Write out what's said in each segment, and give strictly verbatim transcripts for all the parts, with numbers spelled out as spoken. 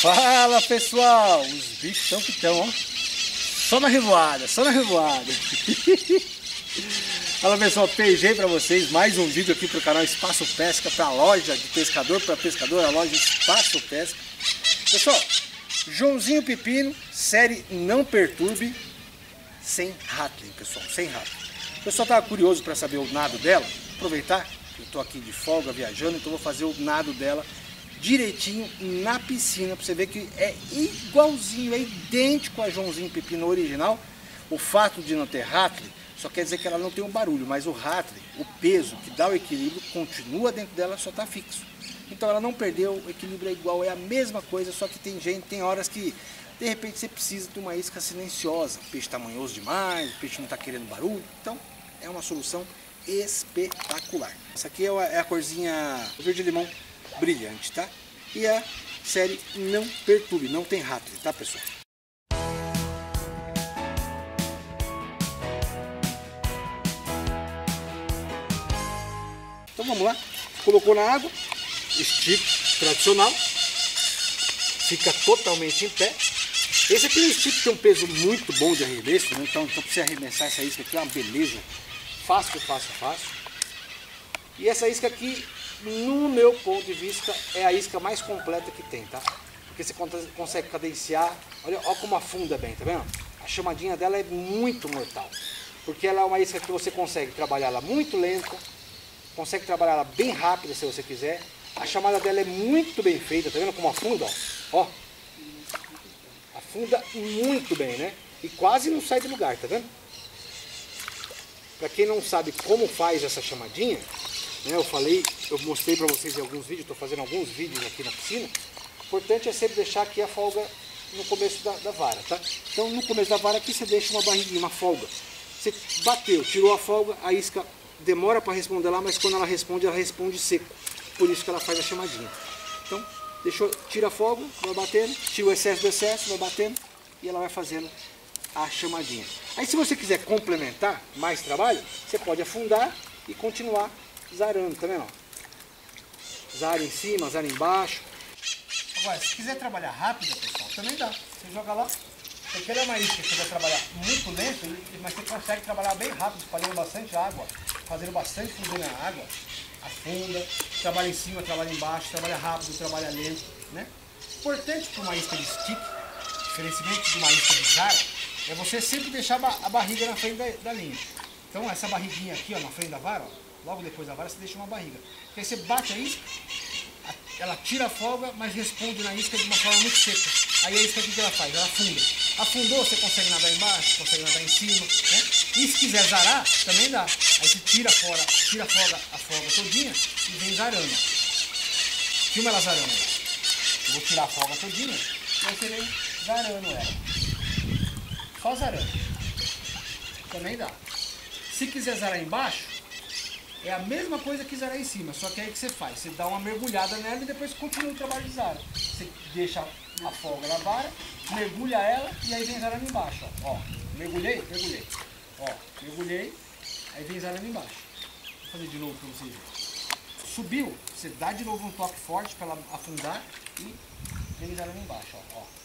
Fala pessoal, os bichos estão que estão, ó. Só na revoada, só na revoada. Fala pessoal, P G para vocês, mais um vídeo aqui pro canal Espaço Pesca, para a loja de pescador para pescador, a loja Espaço Pesca. Pessoal, Joãozinho Pepino, série Não Perturbe, sem Rattling, pessoal, sem Rattling. O pessoal tava curioso para saber o nado dela, aproveitar que eu tô aqui de folga viajando, então vou fazer o nado dela direitinho na piscina, para você ver que é igualzinho, é idêntico a Joãozinho Pepino original. O fato de não ter Rattling só quer dizer que ela não tem um barulho, mas o Rattling, o peso que dá o equilíbrio, continua dentro dela, só está fixo. Então ela não perdeu, o equilíbrio é igual, é a mesma coisa, só que tem gente, tem horas que de repente você precisa de uma isca silenciosa, o peixe está manhoso demais, o peixe não está querendo barulho, então é uma solução espetacular. Essa aqui é a corzinha verde-limão brilhante, tá? E a série Não Perturbe, não tem Rattling, tá pessoal? Então vamos lá, colocou na água, stick tradicional, fica totalmente em pé. Esse aqui é um stick que tem um peso muito bom de arremesso, né? então, então para você arremessar essa isca aqui é uma beleza, fácil, fácil, fácil. E essa isca aqui, no meu ponto de vista, é a isca mais completa que tem, tá? Porque você consegue cadenciar, olha, olha como afunda bem, tá vendo? A chamadinha dela é muito mortal, porque ela é uma isca que você consegue trabalhar ela muito lenta, consegue trabalhar ela bem rápida se você quiser. A chamada dela é muito bem feita, tá vendo como afunda? Ó, ó. Afunda muito bem, né? E quase não sai do lugar, tá vendo? Pra quem não sabe como faz essa chamadinha, né, eu falei, eu mostrei pra vocês em alguns vídeos, tô fazendo alguns vídeos aqui na piscina. O importante é sempre deixar aqui a folga no começo da, da vara, tá? Então no começo da vara aqui você deixa uma barriguinha, uma folga. Você bateu, tirou a folga, a isca demora para responder lá, mas quando ela responde, ela responde seco. Por isso que ela faz a chamadinha. Então, deixou, tira a folga, vai batendo, tira o excesso do excesso, vai batendo e ela vai fazendo a chamadinha. Aí se você quiser complementar mais trabalho, você pode afundar e continuar zarando, tá vendo? Zara em cima, zara embaixo. Agora, se quiser trabalhar rápido, pessoal, também dá. Você joga lá. Porque ela é uma isca que você vai trabalhar muito lento, mas você consegue trabalhar bem rápido, espalhando bastante água, fazendo bastante fundo na água, afunda, trabalha em cima, trabalha embaixo, trabalha rápido, trabalha lento, né? Importante para uma isca de stick, diferentemente de uma isca de zara, é você sempre deixar a barriga na frente da, da linha. Então essa barriguinha aqui, ó, na frente da vara, ó, logo depois da vara você deixa uma barriga. Porque aí você bate a isca, ela tira a folga, mas responde na isca de uma forma muito seca. Aí a isca o que ela faz? Ela afunda. Afundou, você consegue nadar embaixo, consegue nadar em cima, né? E se quiser zarar, também dá. Aí você tira fora, tira a folga, a folga todinha e vem zarando. Filma ela zarando. Eu vou tirar a folga todinha e aí você vem zarando ela. Só zarando. Também dá. Se quiser zarar embaixo, é a mesma coisa que zarar em cima, só que aí o que você faz? Você dá uma mergulhada nela e depois continua o trabalho de zara. Você deixa a folga na vara, mergulha ela e aí vem zarando embaixo. Ó, ó mergulhei, mergulhei. Ó, mergulhei, aí vem zarando embaixo. Vou fazer de novo para vocês verem. Subiu, você dá de novo um toque forte para ela afundar e vem zarando embaixo. Ó, ó.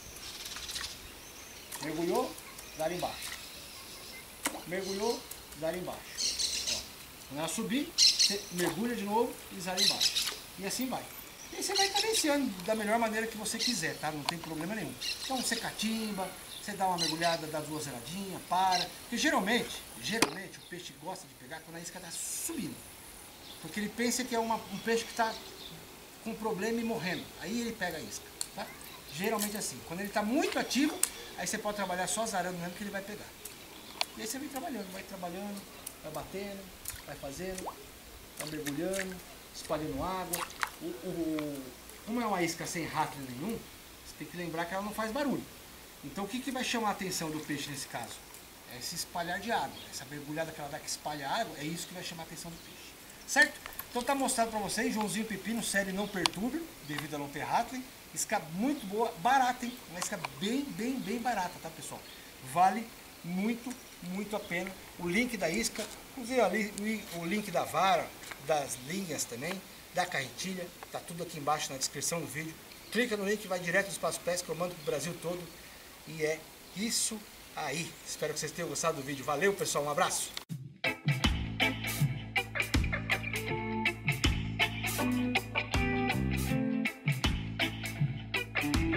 Mergulhou, zara embaixo. Mergulhou, zara embaixo. Quando ela subir, você mergulha de novo e zara embaixo. E assim vai. E aí você vai cadenciando da melhor maneira que você quiser, tá? Não tem problema nenhum. Então você catimba, você dá uma mergulhada, dá duas zeradinhas, para. Porque geralmente, geralmente o peixe gosta de pegar quando a isca está subindo. Porque ele pensa que é uma, um peixe que está com problema e morrendo. Aí ele pega a isca, tá? Geralmente é assim. Quando ele está muito ativo, aí você pode trabalhar só zarando mesmo que ele vai pegar. E aí você vem trabalhando, vai trabalhando, vai batendo, vai fazendo, vai mergulhando, espalhando água. O, o, como é uma isca sem Rattling nenhum, você tem que lembrar que ela não faz barulho. Então o que, que vai chamar a atenção do peixe nesse caso? É esse espalhar de água. Essa mergulhada que ela dá que espalha água, é isso que vai chamar a atenção do peixe. Certo? Então tá mostrado pra vocês, Joãozinho Pepino, série Não Perturbe, devido a não ter Rattling. Isca muito boa, barata, hein? Uma isca bem, bem, bem barata, tá pessoal? Vale muito, muito a pena. O link da isca, inclusive ali, o link da vara, das linhas também, da carretilha, tá tudo aqui embaixo na descrição do vídeo. clica no link, vai direto no Espaço Press, que eu mando pro Brasil todo. E é isso aí. Espero que vocês tenham gostado do vídeo. Valeu, pessoal. Um abraço. Thank you.